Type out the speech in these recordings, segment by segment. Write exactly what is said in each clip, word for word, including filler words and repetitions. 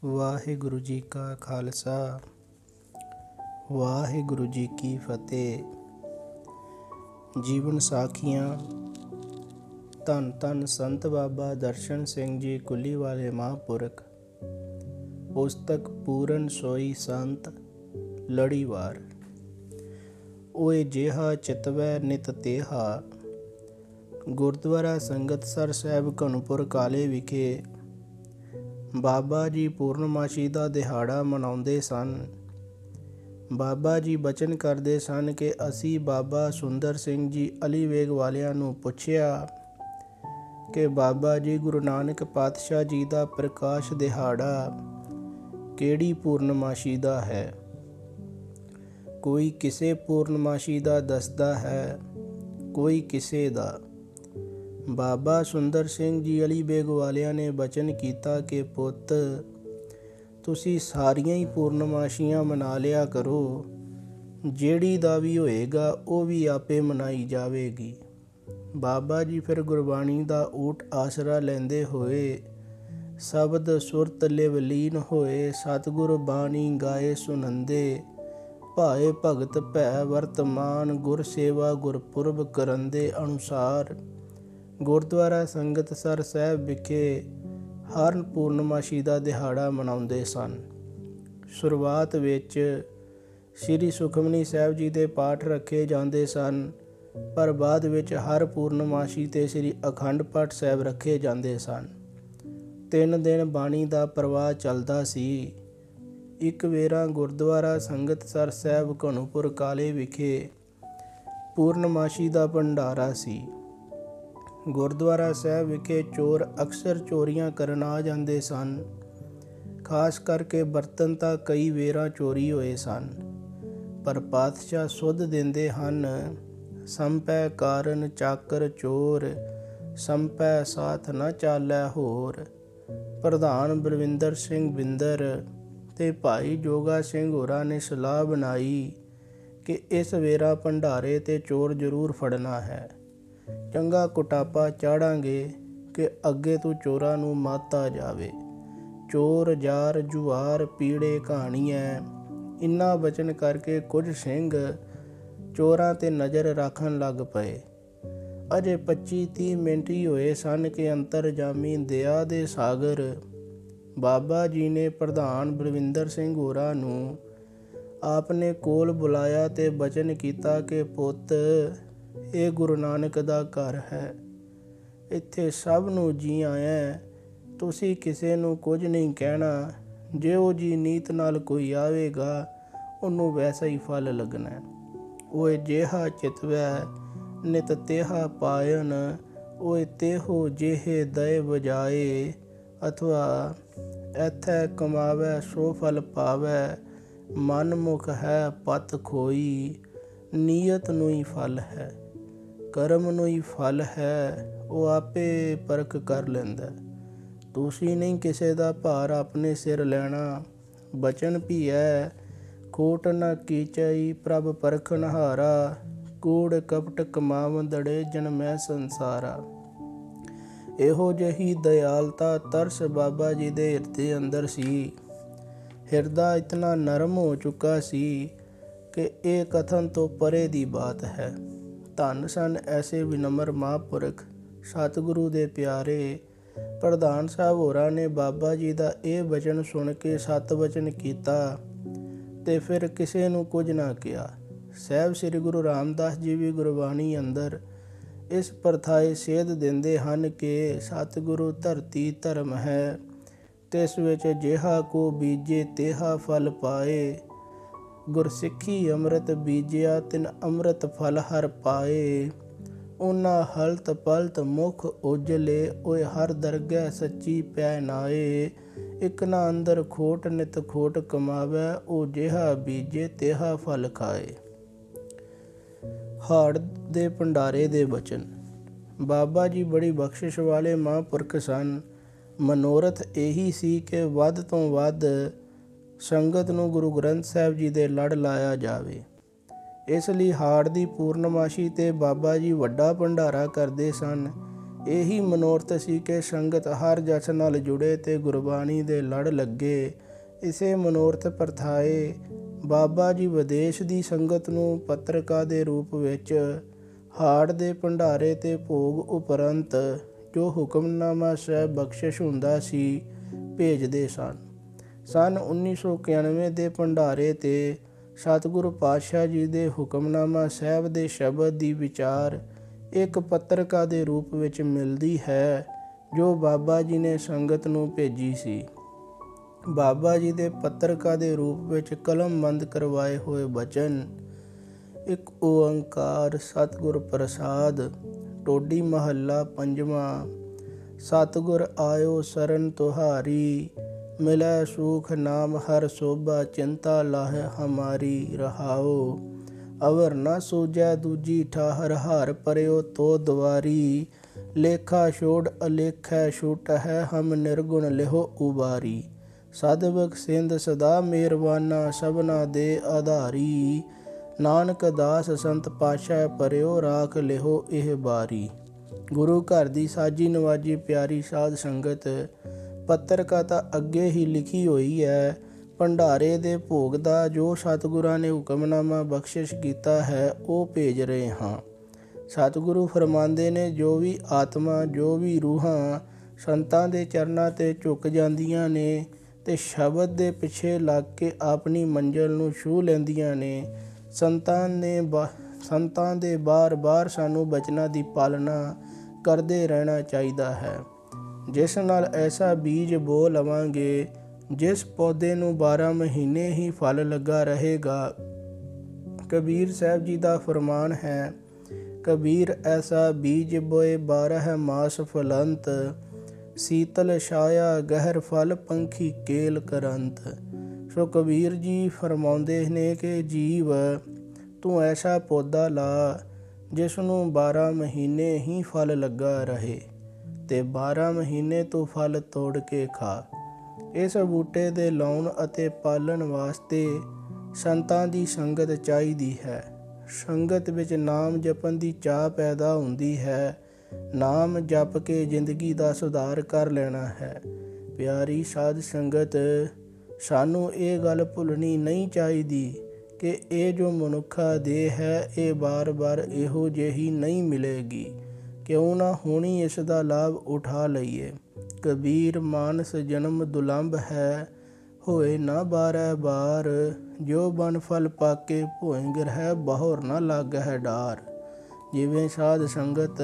ਵਾਹਿਗੁਰੂ ਜੀ ਕਾ ਖਾਲਸਾ ਵਾਹਿਗੁਰੂ ਜੀ ਕੀ ਫਤਿਹ। ਜੀਵਨ ਸਾਖੀਆਂ। ਧੰਨ ਧੰਨ ਸੰਤ ਬਾਬਾ ਦਰਸ਼ਨ ਸਿੰਘ ਜੀ ਕੁੱਲੀ ਵਾਲੇ ਮਹਾਂਪੁਰਖ। ਪੁਸਤਕ ਪੂਰਨ ਸੋਈ ਸੰਤ ਲੜੀਵਾਰ। ਓਏ ਜਿਹਾ ਚਿਤਵੈ ਨਿਤ ਤੇਹਾ। ਗੁਰਦੁਆਰਾ ਸੰਗਤਸਰ ਸਾਹਿਬ ਘਣੂਪੁਰ ਕਾਲੇ ਵਿਖੇ ਬਾਬਾ ਜੀ ਪੂਰਨਮਾਸ਼ੀ ਦਾ ਦਿਹਾੜਾ ਮਨਾਉਂਦੇ ਸਨ। ਬਾਬਾ ਜੀ ਬਚਨ ਕਰਦੇ ਸਨ ਕਿ ਅਸੀਂ ਬਾਬਾ ਸੁੰਦਰ ਸਿੰਘ ਜੀ ਅਲੀ ਵੇਗ ਵਾਲਿਆਂ ਨੂੰ ਪੁੱਛਿਆ ਕਿ ਬਾਬਾ ਜੀ ਗੁਰੂ ਨਾਨਕ ਪਾਤਸ਼ਾਹ ਜੀ ਦਾ ਪ੍ਰਕਾਸ਼ ਦਿਹਾੜਾ ਕਿਹੜੀ ਪੂਰਨਮਾਸ਼ੀ ਦਾ ਹੈ। ਕੋਈ ਕਿਸੇ ਪੂਰਨਮਾਸ਼ੀ ਦਾ ਦੱਸਦਾ ਹੈ, ਕੋਈ ਕਿਸੇ ਦਾ। ਬਾਬਾ ਸੁੰਦਰ ਸਿੰਘ ਜੀ ਅਲੀ ਬੇਗ ਵਾਲਿਆਂ ਨੇ ਬਚਨ ਕੀਤਾ ਕਿ ਪੁੱਤ, ਤੁਸੀਂ ਸਾਰੀਆਂ ਹੀ ਪੂਰਨਮਾਸ਼ੀਆਂ ਮਨਾ ਲਿਆ ਕਰੋ। ਜਿਹੜੀ ਦਾ ਵੀ ਹੋਏਗਾ ਉਹ ਵੀ ਆਪੇ ਮਨਾਈ ਜਾਵੇਗੀ। ਬਾਬਾ ਜੀ ਫਿਰ ਗੁਰਬਾਣੀ ਦਾ ਊਟ ਆਸਰਾ ਲੈਂਦੇ ਹੋਏ ਸ਼ਬਦ ਸੁਰਤ ਲਿਵਲੀਨ ਹੋਏ। ਸਤਿਗੁਰ ਬਾਣੀ ਗਾਏ ਸੁਣੰਦੇ, ਭਾਏ ਭਗਤ ਭੈ ਵਰਤਮਾਨ। ਗੁਰ ਸੇਵਾ ਗੁਰਪੁਰਬ ਕਰਨ ਦੇ ਅਨੁਸਾਰ ਗੁਰਦੁਆਰਾ ਸੰਗਤਸਰ ਸਾਹਿਬ ਵਿਖੇ ਹਰ ਪੂਰਨਮਾਸ਼ੀ ਦਾ ਦਿਹਾੜਾ ਮਨਾਉਂਦੇ ਸਨ। ਸ਼ੁਰੂਆਤ ਵਿੱਚ ਸ੍ਰੀ ਸੁਖਮਨੀ ਸਾਹਿਬ ਜੀ ਦੇ ਪਾਠ ਰੱਖੇ ਜਾਂਦੇ ਸਨ, ਪਰ ਬਾਅਦ ਵਿੱਚ ਹਰ ਪੂਰਨਮਾਸ਼ੀ 'ਤੇ ਸ੍ਰੀ ਅਖੰਡ ਪਾਠ ਸਾਹਿਬ ਰੱਖੇ ਜਾਂਦੇ ਸਨ। ਤਿੰਨ ਦਿਨ ਬਾਣੀ ਦਾ ਪ੍ਰਵਾਹ ਚੱਲਦਾ ਸੀ। ਇੱਕ ਵੇਰਾ ਗੁਰਦੁਆਰਾ ਸੰਗਤਸਰ ਸਾਹਿਬ ਘਣੂਪੁਰ ਕਾਲੇ ਵਿਖੇ ਪੂਰਨਮਾਸ਼ੀ ਦਾ ਭੰਡਾਰਾ ਸੀ। ਗੁਰਦੁਆਰਾ ਸਾਹਿਬ ਵਿਖੇ ਚੋਰ ਅਕਸਰ ਚੋਰੀਆਂ ਕਰਨ ਆ ਜਾਂਦੇ ਸਨ। ਖਾਸ ਕਰਕੇ ਬਰਤਨ ਤਾਂ ਕਈ ਵੇਰਾਂ ਚੋਰੀ ਹੋਏ ਸਨ, ਪਰ ਪਾਤਸ਼ਾਹ ਸੁੱਧ ਦਿੰਦੇ ਹਨ। ਸੰਪੈ ਕਾਰਨ ਚਾਕਰ ਚੋਰ, ਸੰਪੈ ਸਾਥ ਨਾ ਚਾਲੈ ਹੋਰ। ਪ੍ਰਧਾਨ ਬਲਵਿੰਦਰ ਸਿੰਘ ਬਿੰਦਰ ਤੇ ਭਾਈ ਜੋਗਾ ਸਿੰਘ ਹੋਰਾਂ ਨੇ ਸਲਾਹ ਬਣਾਈ ਕਿ ਇਸ ਵੇਰਾ ਭੰਡਾਰੇ ਤੇ ਚੋਰ ਜ਼ਰੂਰ ਫੜਨਾ ਹੈ। ਚੰਗਾ ਕੁਟਾਪਾ ਚਾੜਾਂਗੇ ਕਿ ਅੱਗੇ ਤੋਂ ਚੋਰਾਂ ਨੂੰ ਮੱਤ ਆ ਜਾਵੇ। ਚੋਰ ਜਾਰ ਜੁਆਰ ਪੀੜੇ ਕਹਾਣੀਐ। ਇੰਨਾ ਬਚਨ ਕਰਕੇ ਕੁਝ ਸਿੰਘ ਚੋਰਾਂ 'ਤੇ ਨਜ਼ਰ ਰੱਖਣ ਲੱਗ ਪਏ। ਅਜੇ ਪੱਚੀ ਤੀਹ ਮਿੰਟ ਹੀ ਹੋਏ ਸਨ ਕਿ ਅੰਤਰਜਾਮੀ ਦਇਆ ਦੇ ਸਾਗਰ ਬਾਬਾ ਜੀ ਨੇ ਪ੍ਰਧਾਨ ਬਲਵਿੰਦਰ ਸਿੰਘ ਹੋਰਾਂ ਨੂੰ ਆਪਣੇ ਕੋਲ ਬੁਲਾਇਆ ਤੇ ਬਚਨ ਕੀਤਾ ਕਿ ਪੁੱਤ, ਇਹ ਗੁਰੂ ਨਾਨਕ ਦਾ ਘਰ ਹੈ। ਇੱਥੇ ਸਭ ਨੂੰ ਜੀ ਆਇਆਂ। ਤੁਸੀਂ ਕਿਸੇ ਨੂੰ ਕੁਝ ਨਹੀਂ ਕਹਿਣਾ। ਜਿਹੋ ਜੀ ਨੀਤ ਨਾਲ ਕੋਈ ਆਵੇਗਾ ਉਹਨੂੰ ਵੈਸਾ ਹੀ ਫਲ ਲੱਗਣਾ। ਓਏ ਜਿਹਾ ਚਿਤਵੈ ਨਿਤ ਤੇਹਾ ਪਾਇਨ। ਓਏ ਤੇਹੋ ਜਿਹੇ ਦਏ ਵਜਾਏ। ਅਥਵਾ ਐਥੈ ਕਮਾਵੈ ਸੋ ਫਲ ਪਾਵੈ। ਮਨ ਮੁਖ ਹੈ ਪਤ ਖੋਈ। ਨੀਅਤ ਨੂੰ ਹੀ ਫਲ ਹੈ, ਕਰਮ ਨੂੰ ਹੀ ਫਲ ਹੈ। ਉਹ ਆਪੇ ਪਰਖ ਕਰ ਲੈਂਦਾ। ਤੁਸੀਂ ਨਹੀਂ ਕਿਸੇ ਦਾ ਭਾਰ ਆਪਣੇ ਸਿਰ ਲੈਣਾ। ਬਚਨ ਵੀ ਹੈ, ਖੋਟ ਨਾ ਕੀਚਈ ਪ੍ਰਭ ਪਰਖਨ ਹਾਰਾ। ਕੂੜ ਕਪਟ ਕਮਾਵੰਦੜੇ ਜਨਮੈ ਸੰਸਾਰਾ। ਇਹੋ ਜਿਹੀ ਦਿਆਲਤਾ ਤਰਸ ਬਾਬਾ ਜੀ ਦੇ ਹਿਰਦੇ ਅੰਦਰ ਸੀ। ਹਿਰਦਾ ਇਤਨਾ ਨਰਮ ਹੋ ਚੁੱਕਾ ਸੀ ਕਿ ਇਹ ਕਥਨ ਤੋਂ ਪਰੇ ਦੀ ਬਾਤ ਹੈ। ਧੰਨ ਸਨ ਐਸੇ ਵਿਨਮਰ ਮਹਾਂਪੁਰਖ ਸਤਿਗੁਰੂ ਦੇ ਪਿਆਰੇ। ਪ੍ਰਧਾਨ ਸਾਹਿਬ ਹੋਰਾਂ ਨੇ ਬਾਬਾ ਜੀ ਦਾ ਇਹ ਬਚਨ ਸੁਣ ਕੇ ਸਤ ਵਚਨ ਕੀਤਾ ਤੇ ਫਿਰ ਕਿਸੇ ਨੂੰ ਕੁਝ ਨਾ ਕਿਹਾ। ਸਾਹਿਬ ਸ੍ਰੀ ਗੁਰੂ ਰਾਮਦਾਸ ਜੀ ਵੀ ਗੁਰਬਾਣੀ ਅੰਦਰ ਇਸ ਪ੍ਰਥਾਏ ਸੇਧ ਦਿੰਦੇ ਹਨ ਕਿ ਸਤਿਗੁਰੂ ਧਰਤੀ ਧਰਮ ਹੈ। ਤਿਸ ਵਿੱਚ ਜਿਹਾ ਕੋ ਬੀਜੇ ਤੇਹਾ ਫਲ ਪਾਏ। ਗੁਰਸਿੱਖੀ ਅੰਮ੍ਰਿਤ ਬੀਜਿਆ ਤਿਨ ਅੰਮ੍ਰਿਤ ਫਲ ਹਰ ਪਾਏ। ਉਹਨਾਂ ਹਲਤ ਪਲਤ ਮੁਖ ਉਜਲੇ। ਓਏ ਹਰ ਦਰਗਹਿ ਸੱਚੀ ਪੈ ਨਾਏ। ਇੱਕ ਨਾ ਅੰਦਰ ਖੋਟ ਨਿਤ ਖੋਟ ਕਮਾਵੈ। ਉਹ ਜਿਹਾ ਬੀਜੇ ਤੇਹਾ ਫਲ ਖਾਏ। ਹਾੜ ਦੇ ਭੰਡਾਰੇ ਦੇ ਬਚਨ। ਬਾਬਾ ਜੀ ਬੜੀ ਬਖਸ਼ਿਸ਼ ਵਾਲੇ ਮਹਾਂਪੁਰਖ ਸਨ। ਮਨੋਰਥ ਇਹੀ ਸੀ ਕਿ ਵੱਧ ਤੋਂ ਵੱਧ ਸੰਗਤ ਨੂੰ ਗੁਰੂ ਗ੍ਰੰਥ ਸਾਹਿਬ ਜੀ ਦੇ ਲੜ ਲਾਇਆ ਜਾਵੇ। ਇਸ ਲਈ ਹਾੜ ਦੀ ਪੂਰਨਮਾਸ਼ੀ 'ਤੇ ਬਾਬਾ ਜੀ ਵੱਡਾ ਭੰਡਾਰਾ ਕਰਦੇ ਸਨ। ਇਹੀ ਮਨੋਰਥ ਸੀ ਕਿ ਸੰਗਤ ਹਰ ਜਸ ਨਾਲ ਜੁੜੇ ਤੇ ਗੁਰਬਾਣੀ ਦੇ ਲੜ ਲੱਗੇ। ਇਸੇ ਮਨੋਰਥ ਪ੍ਰਥਾਏ ਬਾਬਾ ਜੀ ਵਿਦੇਸ਼ ਦੀ ਸੰਗਤ ਨੂੰ ਪੱਤਰਕਾ ਦੇ ਰੂਪ ਵਿੱਚ ਹਾੜ ਦੇ ਭੰਡਾਰੇ ਤੇ ਭੋਗ ਉਪਰੰਤ ਜੋ ਹੁਕਮਨਾਮਾ ਸਾਹਿਬ ਬਖਸ਼ਿਸ਼ ਹੁੰਦਾ ਸੀ ਭੇਜਦੇ ਸਨ। ਸੰਨ ਉੱਨੀ ਸੌ ਇਕਾਨਵੇਂ ਦੇ ਭੰਡਾਰੇ ਤੇ ਸਤਿਗੁਰੂ ਪਾਤਸ਼ਾਹ ਜੀ ਦੇ ਹੁਕਮਨਾਮਾ ਸਾਹਿਬ ਦੇ ਸ਼ਬਦ ਦੀ ਵਿਚਾਰ ਇੱਕ ਪੱਤਰਕਾ ਦੇ ਰੂਪ ਵਿੱਚ ਮਿਲਦੀ ਹੈ ਜੋ ਬਾਬਾ ਜੀ ਨੇ ਸੰਗਤ ਨੂੰ ਭੇਜੀ ਸੀ। ਬਾਬਾ ਜੀ ਦੇ ਪੱਤਰਕਾ ਦੇ ਰੂਪ ਵਿੱਚ ਕਲਮਬੰਦ ਕਰਵਾਏ ਹੋਏ ਬਚਨ ਇੱਕ ਓਅੰਕਾਰ ਸਤਿਗੁਰ ਪ੍ਰਸਾਦ। ਟੋਡੀ ਮਹੱਲਾ ਪੰਜਵਾਂ। ਸਤਿਗੁਰ ਆਇਓ ਸਰਨ ਤੁਹਾਰੀ, ਮਿਲੈ ਸੂਖ ਨਾਮ ਹਰ ਸੋਭਾ, ਚਿੰਤਾ ਲਾਹੇ ਹਮਾਰੀ ਰਹਾਓ। ਅਵਰ ਨਾ ਸੂਝੈ ਦੂਜੀ ਠਾਹਰ, ਹਰ ਪਰਿਓ ਤੋ ਦੁਆਰੀ। ਲੇਖਾ ਛੋੜ ਅਲੇਖੈ ਛੂਟ ਹੈ, ਹਮ ਨਿਰਗੁਣ ਲਿਹੋ ਉਬਾਰੀ। ਸਦਬਕ ਸਿੰਧ ਸਦਾ ਮਿਹਰਬਾਨਾ, ਸਭਨਾ ਦੇ ਆਧਾਰੀ। ਨਾਨਕ ਦਾਸ ਸੰਤ ਪਾਤਸ਼ਾਹ ਪਰਿਓ, ਰਾਖ ਲਿਹੋ ਇਹ ਬਾਰੀ। ਗੁਰੂ ਘਰ ਦੀ ਸਾਜੀ ਨਵਾਜੀ ਪਿਆਰੀ ਸਾਧ ਸੰਗਤ, ਪੱਤਰਕਾ ਤਾਂ ਅੱਗੇ ਹੀ ਲਿਖੀ ਹੋਈ ਹੈ। ਭੰਡਾਰੇ ਦੇ ਭੋਗ ਦਾ ਜੋ ਸਤਿਗੁਰਾਂ ਨੇ ਹੁਕਮਨਾਮਾ ਬਖਸ਼ਿਸ਼ ਕੀਤਾ ਹੈ ਉਹ ਭੇਜ ਰਹੇ ਹਾਂ। ਸਤਿਗੁਰੂ ਫਰਮਾਉਂਦੇ ਨੇ, ਜੋ ਵੀ ਆਤਮਾ, ਜੋ ਵੀ ਰੂਹਾਂ ਸੰਤਾਂ ਦੇ ਚਰਨਾਂ 'ਤੇ ਝੁਕ ਜਾਂਦੀਆਂ ਨੇ ਤੇ ਸ਼ਬਦ ਦੇ ਪਿੱਛੇ ਲੱਗ ਕੇ ਆਪਣੀ ਮੰਜ਼ਿਲ ਨੂੰ ਛੂਹ ਲੈਂਦੀਆਂ ਨੇ, ਸੰਤਾਂ ਨੇ ਬਾ ਸੰਤਾਂ ਦੇ ਬਾਰ-ਬਾਰ ਸਾਨੂੰ ਬਚਨਾਂ ਦੀ ਪਾਲਣਾ ਕਰਦੇ ਰਹਿਣਾ ਚਾਹੀਦਾ ਹੈ, ਜਿਸ ਨਾਲ ਐਸਾ ਬੀਜ ਬੋ ਲਵਾਂਗੇ ਜਿਸ ਪੌਦੇ ਨੂੰ ਬਾਰਾਂ ਮਹੀਨੇ ਹੀ ਫਲ ਲੱਗਾ ਰਹੇਗਾ। ਕਬੀਰ ਸਾਹਿਬ ਜੀ ਦਾ ਫਰਮਾਨ ਹੈ, ਕਬੀਰ ਐਸਾ ਬੀਜ ਬੋਏ ਬਾਰਹ ਮਾਸ ਫਲੰਤ, ਸੀਤਲ ਛਾਇਆ ਗਹਿਰ ਫਲ ਪੰਖੀ ਕੇਲ ਕਰੰਤ। ਸੋ ਕਬੀਰ ਜੀ ਫਰਮਾਉਂਦੇ ਨੇ ਕਿ ਜੀਵ ਤੂੰ ਐਸਾ ਪੌਦਾ ਲਾ ਜਿਸ ਨੂੰ ਬਾਰਾਂ ਮਹੀਨੇ ਹੀ ਫਲ ਲੱਗਾ ਰਹੇ ਤੇ ਬਾਰਾਂ ਮਹੀਨੇ ਤੂੰ ਫਲ ਤੋੜ ਕੇ ਖਾ। ਇਸ ਬੂਟੇ ਦੇ ਲਾਉਣ ਅਤੇ ਪਾਲਣ ਵਾਸਤੇ ਸੰਤਾਂ ਦੀ ਸੰਗਤ ਚਾਹੀਦੀ ਹੈ। ਸੰਗਤ ਵਿੱਚ ਨਾਮ ਜਪਣ ਦੀ ਚਾਹ ਪੈਦਾ ਹੁੰਦੀ ਹੈ। ਨਾਮ ਜਪ ਕੇ ਜ਼ਿੰਦਗੀ ਦਾ ਸੁਧਾਰ ਕਰ ਲੈਣਾ ਹੈ। ਪਿਆਰੀ ਸਾਧ ਸੰਗਤ, ਸਾਨੂੰ ਇਹ ਗੱਲ ਭੁੱਲਣੀ ਨਹੀਂ ਚਾਹੀਦੀ ਕਿ ਇਹ ਜੋ ਮਨੁੱਖਾ ਦੇਹ ਹੈ ਇਹ ਬਾਰ-ਬਾਰ ਇਹੋ ਜਿਹੀ ਨਹੀਂ ਮਿਲੇਗੀ। ਕਿਉਂ ਨਾ ਹੁਣੀ ਇਸ ਦਾ ਲਾਭ ਉਠਾ ਲਈਏ। ਕਬੀਰ ਮਾਨਸ ਜਨਮ ਦੁਲੰਭ ਹੈ, ਹੋਏ ਨਾ ਬਾਰਹ ਬਾਰ। ਜੋ ਬਨ ਫਲ ਪਾਕੇ ਭੋਏ ਗਿਰਹਿ, ਬਹੁਰ ਨਾ ਲਾਗਹਿ ਡਾਰ। ਜਿਵੇਂ ਸਾਧ ਸੰਗਤ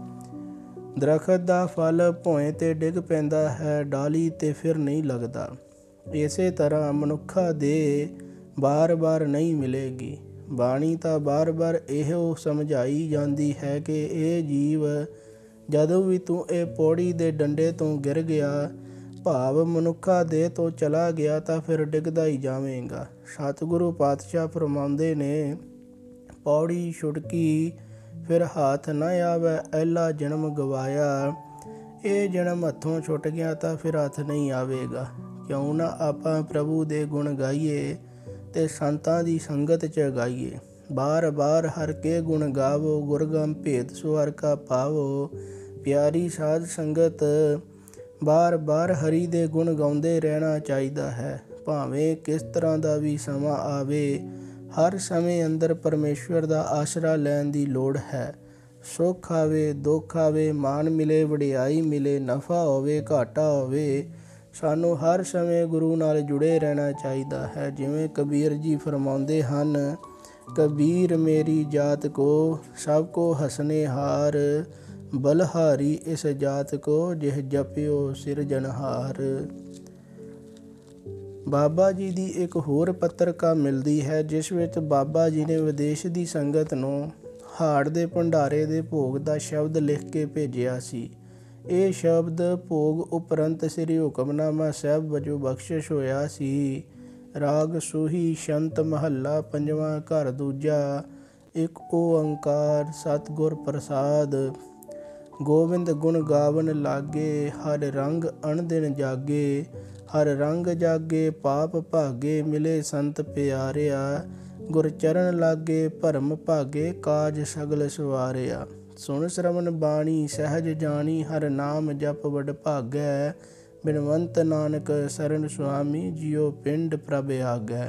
ਦਰਖਤ ਦਾ ਫਲ ਭੋਏ 'ਤੇ ਡਿੱਗ ਪੈਂਦਾ ਹੈ, ਡਾਲੀ 'ਤੇ ਫਿਰ ਨਹੀਂ ਲੱਗਦਾ, ਇਸੇ ਤਰ੍ਹਾਂ ਮਨੁੱਖਾ ਦੇਹ ਬਾਰ-ਬਾਰ ਨਹੀਂ ਮਿਲੇਗੀ। ਬਾਣੀ ਤਾਂ ਬਾਰ-ਬਾਰ ਇਹੋ ਸਮਝਾਈ ਜਾਂਦੀ ਹੈ ਕਿ ਇਹ ਜੀਵ ਜਦੋਂ ਵੀ ਤੂੰ ਇਹ ਪੌੜੀ ਦੇ ਡੰਡੇ ਤੋਂ ਗਿਰ ਗਿਆ, ਭਾਵ ਮਨੁੱਖਾ ਦੇਹ ਤੋਂ ਚਲਾ ਗਿਆ, ਤਾਂ ਫਿਰ ਡਿੱਗਦਾ ਹੀ ਜਾਵੇਗਾ। ਸਤਿਗੁਰੂ ਪਾਤਸ਼ਾਹ ਫਰਮਾਉਂਦੇ ਨੇ, ਪੌੜੀ ਛੁਟਕੀ ਫਿਰ ਹੱਥ ਨਾ ਆਵੇ, ਐਲਾ ਜਨਮ ਗਵਾਇਆ। ਇਹ ਜਨਮ ਹੱਥੋਂ ਛੁੱਟ ਗਿਆ ਤਾਂ ਫਿਰ ਹੱਥ ਨਹੀਂ ਆਵੇਗਾ। ਕਿਉਂ ਨਾ ਆਪਾਂ ਪ੍ਰਭੂ ਦੇ ਗੁਣ ਗਾਈਏ ਤੇ ਸੰਤਾਂ ਦੀ ਸੰਗਤ 'ਚ ਗਾਈਏ। ਬਾਰ ਬਾਰ ਹਰ ਕੇ ਗੁਣ ਗਾਵੋ, ਗੁਰਗਮ ਭੇਦ ਸੁਹਰ ਕਾ ਪਾਵੋ। ਪਿਆਰੀ ਸਾਧ ਸੰਗਤ, ਬਾਰ ਬਾਰ ਹਰੀ ਦੇ ਗੁਣ ਗਾਉਂਦੇ ਰਹਿਣਾ ਚਾਹੀਦਾ ਹੈ। ਭਾਵੇਂ ਕਿਸ ਤਰ੍ਹਾਂ ਦਾ ਵੀ ਸਮਾਂ ਆਵੇ, ਹਰ ਸਮੇਂ ਅੰਦਰ ਪਰਮੇਸ਼ਵਰ ਦਾ ਆਸਰਾ ਲੈਣ ਦੀ ਲੋੜ ਹੈ। ਸੁੱਖ ਆਵੇ, ਦੁੱਖ ਆਵੇ, ਮਾਣ ਮਿਲੇ, ਵਡਿਆਈ ਮਿਲੇ, ਨਫਾ ਹੋਵੇ, ਘਾਟਾ ਹੋਵੇ, ਸਾਨੂੰ ਹਰ ਸਮੇਂ ਗੁਰੂ ਨਾਲ ਜੁੜੇ ਰਹਿਣਾ ਚਾਹੀਦਾ ਹੈ। ਜਿਵੇਂ ਕਬੀਰ ਜੀ ਫਰਮਾਉਂਦੇ ਹਨ, ਕਬੀਰ ਮੇਰੀ ਜਾਤ ਕੋ ਸਭ ਕੋ ਹਸਨੇ ਹਾਰ, ਬਲਹਾਰੀ ਇਸ ਜਾਤ ਕੋ ਜਿਹ ਜਪਿਓ ਸਿਰਜਣਹਾਰ। ਬਾਬਾ ਜੀ ਦੀ ਇੱਕ ਹੋਰ ਪੱਤਰਕਾ ਮਿਲਦੀ ਹੈ ਜਿਸ ਵਿੱਚ ਬਾਬਾ ਜੀ ਨੇ ਵਿਦੇਸ਼ ਦੀ ਸੰਗਤ ਨੂੰ ਹਾੜ ਦੇ ਭੰਡਾਰੇ ਦੇ ਭੋਗ ਦਾ ਸ਼ਬਦ ਲਿਖ ਕੇ ਭੇਜਿਆ ਸੀ। ਇਹ ਸ਼ਬਦ ਭੋਗ ਉਪਰੰਤ ਸ੍ਰੀ ਹੁਕਮਨਾਮਾ ਸਾਹਿਬ ਵਜੋਂ ਬਖਸ਼ਿਸ਼ ਹੋਇਆ ਸੀ। ਰਾਗ ਸੂਹੀ ਸ਼ੰਤ ਮਹੱਲਾ ਪੰਜਵਾਂ ਘਰ ਦੂਜਾ। ਇੱਕ ਓਅੰਕਾਰ ਸਤਿਗੁਰ ਪ੍ਰਸਾਦ। ਗੋਬਿੰਦ ਗੁਣ ਗਾਵਨ ਲਾਗੇ, ਹਰ ਰੰਗ ਅਣਦਿਨ ਜਾਗੇ। ਹਰ ਰੰਗ ਜਾਗੇ ਪਾਪ ਭਾਗੇ, ਮਿਲੇ ਸੰਤ ਪਿਆਰਿਆ। ਗੁਰ ਚਰਨ ਲਾਗੇ ਭਰਮ ਭਾਗੇ, ਕਾਜ ਸਗਲ ਸਵਾਰਿਆ। ਸੁਣ ਸ਼ਰਵਨ ਬਾਣੀ ਸਹਿਜ ਜਾਣੀ, ਹਰ ਨਾਮ ਜਪ ਵਡ ਭਾਗੈ। ਬਿਨਵੰਤ ਨਾਨਕ ਸਰਨ ਸੁਆਮੀ, ਜਿਉ ਪਿੰਡ ਪ੍ਰਭ ਆਗੈ।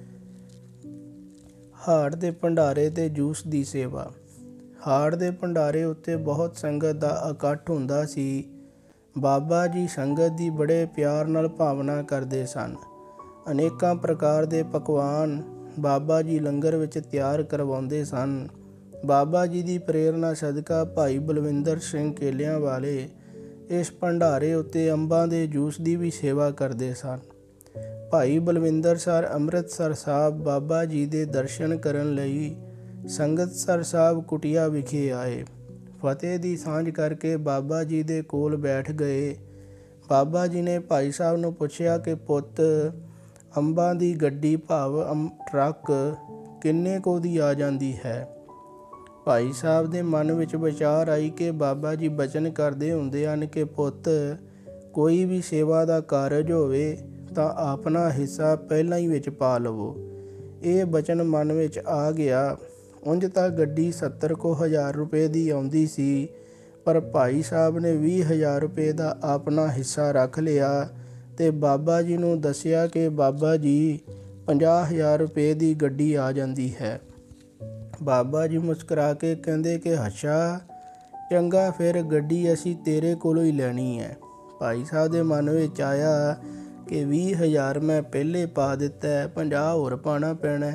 ਹਾੜ ਦੇ ਭੰਡਾਰੇ ਤੇ ਜੂਸ ਦੀ ਸੇਵਾ। ਹਾੜ ਦੇ ਭੰਡਾਰੇ ਉੱਤੇ ਬਹੁਤ ਸੰਗਤ ਦਾ ਇਕੱਠ ਹੁੰਦਾ ਸੀ। ਬਾਬਾ ਜੀ ਸੰਗਤ ਦੀ ਬੜੇ ਪਿਆਰ ਨਾਲ ਭਾਵਨਾ ਕਰਦੇ ਸਨ। ਅਨੇਕਾਂ ਪ੍ਰਕਾਰ ਦੇ ਪਕਵਾਨ ਬਾਬਾ ਜੀ ਲੰਗਰ ਵਿੱਚ ਤਿਆਰ ਕਰਵਾਉਂਦੇ ਸਨ। ਬਾਬਾ ਜੀ ਦੀ ਪ੍ਰੇਰਨਾ ਸਦਕਾ ਭਾਈ ਬਲਵਿੰਦਰ ਸਿੰਘ ਕੇਲਿਆਂ ਵਾਲੇ ਇਸ ਭੰਡਾਰੇ ਉੱਤੇ ਅੰਬਾਂ ਦੇ ਜੂਸ ਦੀ ਵੀ ਸੇਵਾ ਕਰਦੇ ਸਨ। ਭਾਈ ਬਲਵਿੰਦਰ ਸਰ ਅੰਮ੍ਰਿਤਸਰ ਸਾਹਿਬ ਬਾਬਾ ਜੀ ਦੇ ਦਰਸ਼ਨ ਕਰਨ ਲਈ ਸੰਗਤਸਰ ਸਾਹਿਬ ਕੁਟੀਆ ਵਿਖੇ ਆਏ। ਫਤਿਹ ਦੀ ਸਾਂਝ ਕਰਕੇ ਬਾਬਾ ਜੀ ਦੇ ਕੋਲ ਬੈਠ ਗਏ। ਬਾਬਾ ਜੀ ਨੇ ਭਾਈ ਸਾਹਿਬ ਨੂੰ ਪੁੱਛਿਆ ਕਿ ਪੁੱਤ, ਅੰਬਾਂ ਦੀ ਗੱਡੀ ਭਾਵ ਟਰੱਕ ਕਿੰਨੇ ਕੁ ਦੀ ਆ ਜਾਂਦੀ ਹੈ? ਭਾਈ ਸਾਹਿਬ ਦੇ ਮਨ ਵਿੱਚ ਵਿਚਾਰ ਆਈ ਕਿ ਬਾਬਾ ਜੀ ਬਚਨ ਕਰਦੇ ਹੁੰਦੇ ਹਨ ਕਿ ਪੁੱਤ, ਕੋਈ ਵੀ ਸੇਵਾ ਦਾ ਕਾਰਜ ਹੋਵੇ ਤਾਂ ਆਪਣਾ ਹਿੱਸਾ ਪਹਿਲਾਂ ਹੀ ਵਿੱਚ ਪਾ ਲਵੋ। ਇਹ ਬਚਨ ਮਨ ਵਿੱਚ ਆ ਗਿਆ। ਉਂਝ ਤਾਂ ਗੱਡੀ ਸੱਤਰ ਕੁ ਹਜ਼ਾਰ ਰੁਪਏ ਦੀ ਆਉਂਦੀ ਸੀ, ਪਰ ਭਾਈ ਸਾਹਿਬ ਨੇ ਵੀਹ ਹਜ਼ਾਰ ਰੁਪਏ ਦਾ ਆਪਣਾ ਹਿੱਸਾ ਰੱਖ ਲਿਆ ਅਤੇ ਬਾਬਾ ਜੀ ਨੂੰ ਦੱਸਿਆ ਕਿ ਬਾਬਾ ਜੀ ਪੰਜਾਹ ਹਜ਼ਾਰ ਰੁਪਏ ਦੀ ਗੱਡੀ ਆ ਜਾਂਦੀ ਹੈ। ਬਾਬਾ ਜੀ ਮੁਸਕਰਾ ਕੇ ਕਹਿੰਦੇ ਕਿ ਅੱਛਾ, ਚੰਗਾ ਫਿਰ ਗੱਡੀ ਅਸੀਂ ਤੇਰੇ ਕੋਲੋਂ ਹੀ ਲੈਣੀ ਹੈ। ਭਾਈ ਸਾਹਿਬ ਦੇ ਮਨ ਵਿੱਚ ਆਇਆ ਕਿ ਵੀਹ ਹਜ਼ਾਰ ਮੈਂ ਪਹਿਲੇ ਪਾ ਦਿੱਤਾ, ਪੰਜਾਹ ਹੋਰ ਪਾਉਣਾ ਪੈਣਾ।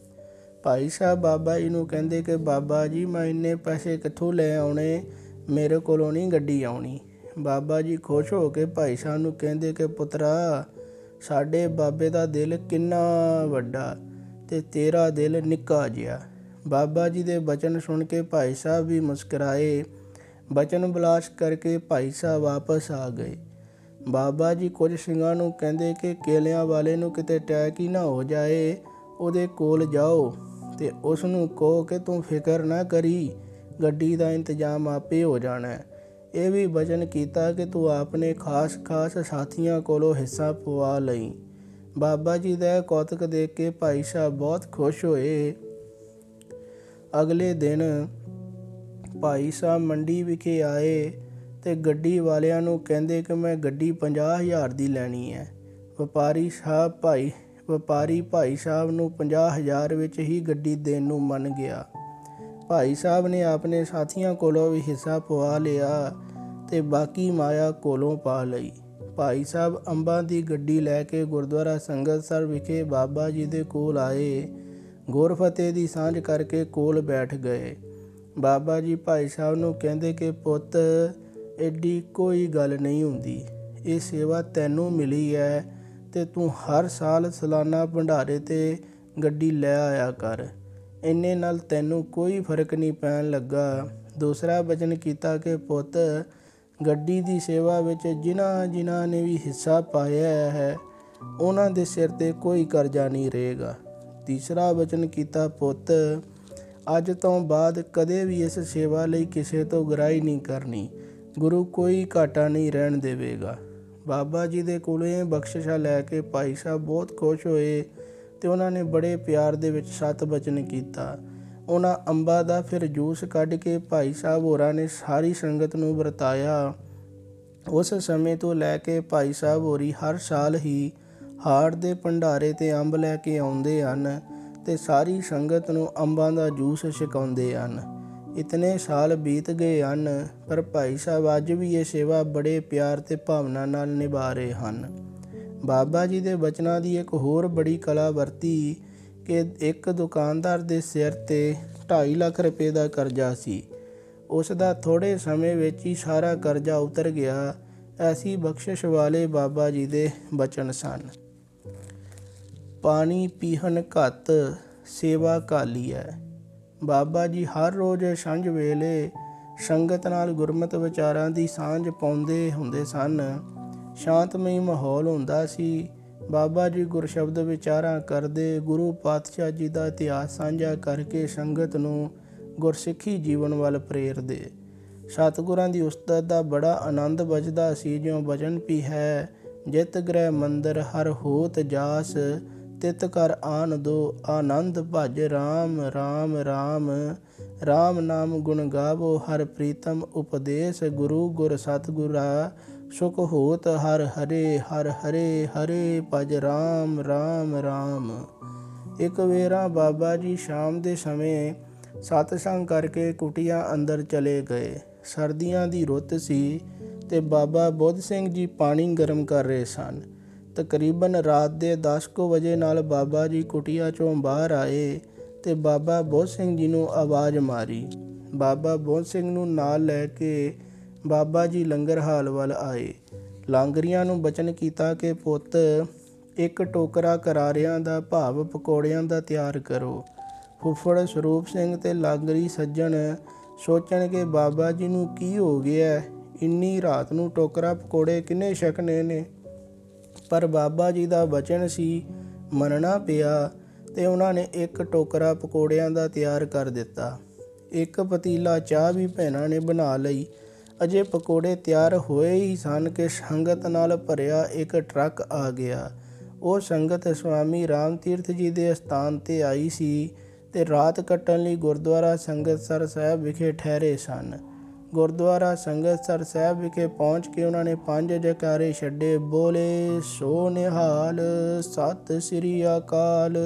ਭਾਈ ਸਾਹਿਬ ਬਾਬਾ ਜੀ ਨੂੰ ਕਹਿੰਦੇ ਕਿ ਬਾਬਾ ਜੀ ਮੈਂ ਇੰਨੇ ਪੈਸੇ ਕਿੱਥੋਂ ਲੈ ਆਉਣੇ, ਮੇਰੇ ਕੋਲੋਂ ਨਹੀਂ ਗੱਡੀ ਆਉਣੀ। ਬਾਬਾ ਜੀ ਖੁਸ਼ ਹੋ ਕੇ ਭਾਈ ਸਾਹਿਬ ਨੂੰ ਕਹਿੰਦੇ ਕਿ ਪੁੱਤਰਾ, ਸਾਡੇ ਬਾਬੇ ਦਾ ਦਿਲ ਕਿੰਨਾ ਵੱਡਾ ਅਤੇ ਤੇਰਾ ਦਿਲ ਨਿੱਕਾ ਜਿਹਾ। ਬਾਬਾ ਜੀ ਦੇ ਬਚਨ ਸੁਣ ਕੇ ਭਾਈ ਸਾਹਿਬ ਵੀ ਮੁਸਕਰਾਏ। ਬਚਨ ਬਿਲਾਸ ਕਰਕੇ ਭਾਈ ਸਾਹਿਬ ਵਾਪਸ ਆ ਗਏ। ਬਾਬਾ ਜੀ ਕੁਝ ਸਿੰਘਾਂ ਨੂੰ ਕਹਿੰਦੇ ਕਿ ਕੇਲਿਆਂ ਵਾਲੇ ਨੂੰ ਕਿਤੇ ਅਟੈਕ ਹੀ ਨਾ ਹੋ ਜਾਏ, ਉਹਦੇ ਕੋਲ ਜਾਓ ਅਤੇ ਉਸ ਨੂੰ ਕਹੋ ਕਿ ਤੂੰ ਫਿਕਰ ਨਾ ਕਰੀ, ਗੱਡੀ ਦਾ ਇੰਤਜ਼ਾਮ ਆਪੇ ਹੋ ਜਾਣਾ। ਇਹ ਵੀ ਬਚਨ ਕੀਤਾ ਕਿ ਤੂੰ ਆਪਣੇ ਖਾਸ ਖਾਸ ਸਾਥੀਆਂ ਕੋਲੋਂ ਹਿੱਸਾ ਪਵਾ ਲਈ। ਬਾਬਾ ਜੀ ਦਾ ਕੌਤਕ ਦੇਖ ਕੇ ਭਾਈ ਸਾਹਿਬ ਬਹੁਤ ਖੁਸ਼ ਹੋਏ। ਅਗਲੇ ਦਿਨ ਭਾਈ ਸਾਹਿਬ ਮੰਡੀ ਵਿਖੇ ਆਏ ਅਤੇ ਗੱਡੀ ਵਾਲਿਆਂ ਨੂੰ ਕਹਿੰਦੇ ਕਿ ਮੈਂ ਗੱਡੀ ਪੰਜਾਹ ਹਜ਼ਾਰ ਦੀ ਲੈਣੀ ਹੈ। ਵਪਾਰੀ ਸਾਹਿਬ ਭਾਈ ਵਪਾਰੀ ਭਾਈ ਸਾਹਿਬ ਨੂੰ ਪੰਜਾਹ ਹਜ਼ਾਰ ਵਿੱਚ ਹੀ ਗੱਡੀ ਦੇਣ ਨੂੰ ਮੰਨ ਗਿਆ। ਭਾਈ ਸਾਹਿਬ ਨੇ ਆਪਣੇ ਸਾਥੀਆਂ ਕੋਲੋਂ ਵੀ ਹਿੱਸਾ ਪਵਾ ਲਿਆ ਅਤੇ ਬਾਕੀ ਮਾਇਆ ਕੋਲੋਂ ਪਾ ਲਈ। ਭਾਈ ਸਾਹਿਬ ਅੰਬਾਂ ਦੀ ਗੱਡੀ ਲੈ ਕੇ ਗੁਰਦੁਆਰਾ ਸੰਗਤਸਰ ਵਿਖੇ ਬਾਬਾ ਜੀ ਦੇ ਕੋਲ ਆਏ। ਗੁਰਫਤਿਹ ਦੀ ਸਾਂਝ ਕਰਕੇ ਕੋਲ ਬੈਠ ਗਏ। ਬਾਬਾ ਜੀ ਭਾਈ ਸਾਹਿਬ ਨੂੰ ਕਹਿੰਦੇ ਕਿ ਪੁੱਤ, ਐਡੀ ਕੋਈ ਗੱਲ ਨਹੀਂ ਹੁੰਦੀ, ਇਹ ਸੇਵਾ ਤੈਨੂੰ ਮਿਲੀ ਹੈ ਅਤੇ ਤੂੰ ਹਰ ਸਾਲ ਸਾਲਾਨਾ ਭੰਡਾਰੇ 'ਤੇ ਗੱਡੀ ਲੈ ਆਇਆ ਕਰ, ਇੰਨੇ ਨਾਲ ਤੈਨੂੰ ਕੋਈ ਫਰਕ ਨਹੀਂ ਪੈਣ ਲੱਗਾ। ਦੂਸਰਾ ਬਚਨ ਕੀਤਾ ਕਿ ਪੁੱਤ, ਗੱਡੀ ਦੀ ਸੇਵਾ ਵਿੱਚ ਜਿਨ੍ਹਾਂ ਜਿਨ੍ਹਾਂ ਨੇ ਵੀ ਹਿੱਸਾ ਪਾਇਆ ਹੈ ਉਹਨਾਂ ਦੇ ਸਿਰ 'ਤੇ ਕੋਈ ਕਰਜ਼ਾ ਨਹੀਂ ਰਹੇਗਾ। ਤੀਸਰਾ ਬਚਨ ਕੀਤਾ ਪੁੱਤ, ਅੱਜ ਤੋਂ ਬਾਅਦ ਕਦੇ ਵੀ ਇਸ ਸੇਵਾ ਲਈ ਕਿਸੇ ਤੋਂ ਗਰਾਹੀ ਨਹੀਂ ਕਰਨੀ, ਗੁਰੂ ਕੋਈ ਘਾਟਾ ਨਹੀਂ ਰਹਿਣ ਦੇਵੇਗਾ। ਬਾਬਾ ਜੀ ਦੇ ਕੋਲੋਂ ਇਹ ਬਖਸ਼ਿਸ਼ਾਂ ਲੈ ਕੇ ਭਾਈ ਸਾਹਿਬ ਬਹੁਤ ਖੁਸ਼ ਹੋਏ ਅਤੇ ਉਹਨਾਂ ਨੇ ਬੜੇ ਪਿਆਰ ਦੇ ਵਿੱਚ ਸਤ ਬਚਨ ਕੀਤਾ। ਉਹਨਾਂ ਅੰਬਾਂ ਦਾ ਫਿਰ ਜੂਸ ਕੱਢ ਕੇ ਭਾਈ ਸਾਹਿਬ ਹੋਰਾਂ ਨੇ ਸਾਰੀ ਸੰਗਤ ਨੂੰ ਵਰਤਾਇਆ। ਉਸ ਸਮੇਂ ਤੋਂ ਲੈ ਕੇ ਭਾਈ ਸਾਹਿਬ ਹੋਰੀ ਹਰ ਸਾਲ ਹੀ ਹਾੜ ਦੇ ਭੰਡਾਰੇ 'ਤੇ ਅੰਬ ਲੈ ਕੇ ਆਉਂਦੇ ਹਨ ਅਤੇ ਸਾਰੀ ਸੰਗਤ ਨੂੰ ਅੰਬਾਂ ਦਾ ਜੂਸ ਛਕਾਉਂਦੇ ਹਨ। ਇਤਨੇ ਸਾਲ ਬੀਤ ਗਏ ਹਨ, ਪਰ ਭਾਈ ਸਾਹਿਬ ਅੱਜ ਵੀ ਇਹ ਸੇਵਾ ਬੜੇ ਪਿਆਰ ਅਤੇ ਭਾਵਨਾ ਨਾਲ ਨਿਭਾ ਰਹੇ ਹਨ। ਬਾਬਾ ਜੀ ਦੇ ਬਚਨਾਂ ਦੀ ਇੱਕ ਹੋਰ ਬੜੀ ਕਲਾ ਵਰਤੀ ਕਿ ਇੱਕ ਦੁਕਾਨਦਾਰ ਦੇ ਸਿਰ 'ਤੇ ਢਾਈ ਲੱਖ ਰੁਪਏ ਦਾ ਕਰਜ਼ਾ ਸੀ। ਉਸ ਦਾ ਥੋੜ੍ਹੇ ਸਮੇਂ ਵਿੱਚ ਹੀ ਸਾਰਾ ਕਰਜ਼ਾ ਉਤਰ ਗਿਆ। ਐਸੀ ਬਖਸ਼ਿਸ਼ ਵਾਲੇ ਬਾਬਾ ਜੀ ਦੇ ਬਚਨ ਸਨ। ਪਾਣੀ ਪੀਹਨ ਘੱਤ ਸੇਵਾ ਕਾਲੀ ਹੈ। ਬਾਬਾ ਜੀ ਹਰ ਰੋਜ਼ ਸਾਂਝ ਵੇਲੇ ਸੰਗਤ ਨਾਲ ਗੁਰਮਤਿ ਵਿਚਾਰਾਂ ਦੀ ਸਾਂਝ ਪਾਉਂਦੇ ਹੁੰਦੇ ਸਨ। ਸ਼ਾਂਤਮਈ ਮਾਹੌਲ ਹੁੰਦਾ ਸੀ। ਬਾਬਾ ਜੀ ਗੁਰਸ਼ਬਦ ਵਿਚਾਰਾਂ ਕਰਦੇ, ਗੁਰੂ ਪਾਤਸ਼ਾਹ ਜੀ ਦਾ ਇਤਿਹਾਸ ਸਾਂਝਾ ਕਰਕੇ ਸੰਗਤ ਨੂੰ ਗੁਰਸਿੱਖੀ ਜੀਵਨ ਵੱਲ ਪ੍ਰੇਰਦੇ। ਸਤਿਗੁਰਾਂ ਦੀ ਉਸਤਤ ਦਾ ਬੜਾ ਆਨੰਦ ਵੱਜਦਾ ਸੀ। ਜਿਉਂ ਬਚਨ ਵੀ ਹੈ, ਜਿਤ ਗ੍ਰਹਿ ਮੰਦਰ ਹਰ ਹੋਤ ਜਾਸ, ਤਿਤ ਕਰ ਆਨ ਦੋ ਆਨੰਦ ਭਜ ਰਾਮ ਰਾਮ ਰਾਮ, राम नाम गुण गावो हर प्रीतम उपदेश गुरु गुर सतगुरा सुख होत हर हरे हर हरे हरे भज राम राम राम। एक वेरा बाबा जी शाम ਦੇ ਸਮੇਂ ਸਤਸੰਗ ਕਰਕੇ ਕੁਟੀਆਂ ਅੰਦਰ ਚਲੇ ਗਏ। ਸਰਦੀਆਂ ਦੀ ਰੁੱਤ ਸੀ ਤੇ ਬਾਬਾ ਬੁੱਧ ਸਿੰਘ ਜੀ ਪਾਣੀ ਗਰਮ ਕਰ ਰਹੇ ਸਨ। ਤਕਰੀਬਨ ਰਾਤ ਦੇ ਦਸ ਕੁ ਵਜੇ ਨਾਲ ਬਾਬਾ ਜੀ ਕੁਟੀਆਂ ਚੋਂ ਬਾਹਰ ਆਏ ਤੇ ਬਾਬਾ ਬੁੱਧ ਸਿੰਘ ਜੀ ਨੂੰ ਆਵਾਜ਼ ਮਾਰੀ। ਬਾਬਾ ਬੁੱਧ ਸਿੰਘ ਨੂੰ ਨਾਲ ਲੈ ਕੇ ਬਾਬਾ ਜੀ ਲੰਗਰ ਹਾਲ ਵੱਲ ਆਏ। ਲਾਂਗਰੀਆਂ ਨੂੰ ਬਚਨ ਕੀਤਾ ਕਿ ਪੁੱਤ ਇੱਕ ਟੋਕਰਾ ਕਰਾਰਿਆਂ ਦਾ ਭਾਵ ਪਕੌੜਿਆਂ ਦਾ ਤਿਆਰ ਕਰੋ। ਫੁੱਫੜ ਸਰੂਪ ਸਿੰਘ ਤੇ ਲਾਂਗਰੀ ਸੱਜਣ ਸੋਚਣ ਕਿ ਬਾਬਾ ਜੀ ਨੂੰ ਕੀ ਹੋ ਗਿਆ, ਇੰਨੀ ਰਾਤ ਨੂੰ ਟੋਕਰਾ ਪਕੌੜੇ ਕਿੰਨੇ ਛਕਣੇ ਨੇ। ਪਰ ਬਾਬਾ ਜੀ ਦਾ ਵਚਨ ਸੀ, ਮੰਨਣਾ ਪਿਆ ਤੇ ਉਹਨਾਂ ਨੇ ਇੱਕ ਟੋਕਰਾ ਪਕੌੜਿਆਂ ਦਾ ਤਿਆਰ ਕਰ ਦਿੱਤਾ। ਇੱਕ ਪਤੀਲਾ ਚਾਹ ਵੀ ਭੈਣਾਂ ਨੇ ਬਣਾ ਲਈ। ਅਜੇ ਪਕੌੜੇ ਤਿਆਰ ਹੋਏ ਹੀ ਸਨ ਕਿ ਸੰਗਤ ਨਾਲ ਭਰਿਆ ਇੱਕ ਟਰੱਕ ਆ ਗਿਆ। ਉਹ ਸੰਗਤ ਸਵਾਮੀ ਰਾਮ ਤੀਰਥ ਜੀ ਦੇ ਅਸਥਾਨ 'ਤੇ ਆਈ ਸੀ ਤੇ ਰਾਤ ਕੱਟਣ ਲਈ ਗੁਰਦੁਆਰਾ ਸੰਗਤਸਰ ਸਾਹਿਬ ਵਿਖੇ ਠਹਿਰੇ ਸਨ। ਗੁਰਦੁਆਰਾ ਸੰਗਤਸਰ ਸਾਹਿਬ ਵਿਖੇ ਪਹੁੰਚ ਕੇ ਉਹਨਾਂ ਨੇ ਪੰਜ ਜੈਕਾਰੇ ਛੱਡੇ, ਬੋਲੇ ਸੋ ਨਿਹਾਲ ਸਤਿ ਸ੍ਰੀ ਅਕਾਲ।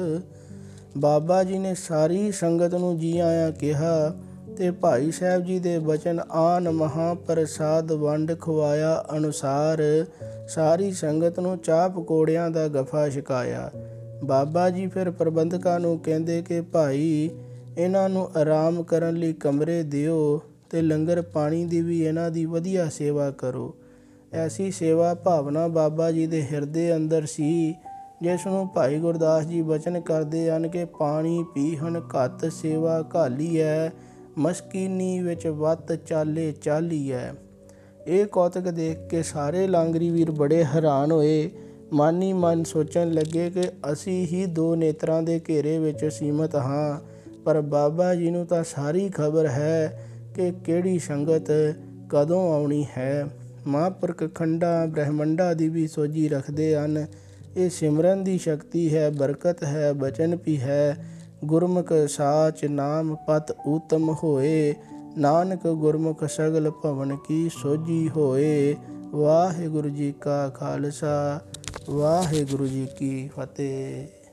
ਬਾਬਾ ਜੀ ਨੇ ਸਾਰੀ ਸੰਗਤ ਨੂੰ ਜੀ ਆਇਆਂ ਕਿਹਾ ਤੇ ਭਾਈ ਸਾਹਿਬ ਜੀ ਦੇ ਬਚਨ ਆਨ ਮਹਾਂਪ੍ਰਸਾਦ ਵੰਡ ਖਵਾਇਆ ਅਨੁਸਾਰ ਸਾਰੀ ਸੰਗਤ ਨੂੰ ਚਾਹ ਪਕੌੜਿਆਂ ਦਾ ਗੱਫਾ ਛਕਾਇਆ। ਬਾਬਾ ਜੀ ਫਿਰ ਪ੍ਰਬੰਧਕਾਂ ਨੂੰ ਕਹਿੰਦੇ ਕਿ ਭਾਈ ਇਹਨਾਂ ਨੂੰ ਆਰਾਮ ਕਰਨ ਲਈ ਕਮਰੇ ਦਿਓ ਤੇ ਲੰਗਰ ਪਾਣੀ ਦੀ ਵੀ ਇਹਨਾਂ ਦੀ ਵਧੀਆ ਸੇਵਾ ਕਰੋ। ਐਸੀ ਸੇਵਾ ਭਾਵਨਾ ਬਾਬਾ ਜੀ ਦੇ ਹਿਰਦੇ ਅੰਦਰ ਸੀ, ਜਿਸ ਨੂੰ ਭਾਈ ਗੁਰਦਾਸ ਜੀ ਬਚਨ ਕਰਦੇ ਹਨ ਕਿ ਪਾਣੀ ਪੀਹਣ ਘੱਤ ਸੇਵਾ ਘਾਲੀ ਹੈ, ਮਸਕੀਨੀ ਵਿੱਚ ਵੱਤ ਚਾਲੇ ਚਾਲੀ ਹੈ। ਇਹ ਕੌਤਕ ਦੇਖ ਕੇ ਸਾਰੇ ਲਾਂਗਰੀ ਵੀਰ ਬੜੇ ਹੈਰਾਨ ਹੋਏ। ਮਨ ਹੀ ਮਨ ਸੋਚਣ ਲੱਗੇ ਕਿ ਅਸੀਂ ਹੀ ਦੋ ਨੇਤਰਾਂ ਦੇ ਘੇਰੇ ਵਿੱਚ ਸੀਮਤ ਹਾਂ, ਪਰ ਬਾਬਾ ਜੀ ਨੂੰ ਤਾਂ ਸਾਰੀ ਖਬਰ ਹੈ ਕਿ ਕਿਹੜੀ ਸੰਗਤ ਕਦੋਂ ਆਉਣੀ ਹੈ। ਮਹਾਂਪੁਰਖ ਖੰਡਾਂ ਬ੍ਰਹਮੰਡਾਂ ਦੀ ਵੀ ਸੋਝੀ ਰੱਖਦੇ ਹਨ। ਇਹ ਸਿਮਰਨ ਦੀ ਸ਼ਕਤੀ ਹੈ, ਬਰਕਤ ਹੈ, ਬਚਨ ਵੀ ਹੈ। ਗੁਰਮੁਖ ਸਾਚ ਨਾਮ ਪਤ ਊਤਮ ਹੋਏ, ਨਾਨਕ ਗੁਰਮੁਖ ਸਗਲ ਭਵਨ ਕੀ ਸੋਝੀ ਹੋਏ। ਵਾਹਿਗੁਰੂ ਜੀ ਕਾ ਖਾਲਸਾ, ਵਾਹਿਗੁਰੂ ਜੀ ਕੀ ਫਤਿਹ।